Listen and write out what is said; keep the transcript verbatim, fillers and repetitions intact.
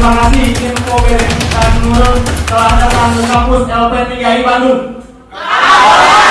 terima kasih Info Bering dan Nurul telah datang ke kampus L P tiga I Bandung.